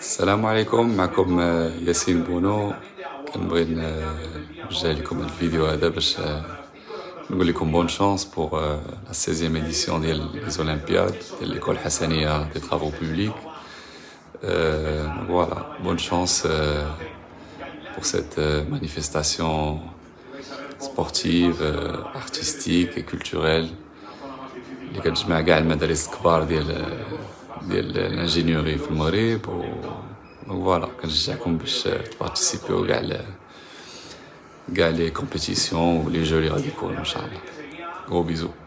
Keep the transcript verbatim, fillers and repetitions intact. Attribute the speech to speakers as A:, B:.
A: السلام عليكم. معكم آه، ياسين بونو. كنبغي نوجه لكم الفيديو هذا باش آه، نقول لكم بون شانس بور لا سيزيام اديسيون ديال لي اولمبياد ديال ليكول حسنيه دي طرافو بوبليك. فوالا بون شانس pour cette euh, manifestation sportive, euh, artistique et culturelle اللي كتجمع كاع المدارس الكبار ديال ديال الانجينيوري في المغرب. و فوالا كنشجعكم باش تبارتيسيبيو كاع كاع لي كومبيتيسيون ولي جو اللي غادي يكونوا ان شاء الله. غو بيزو.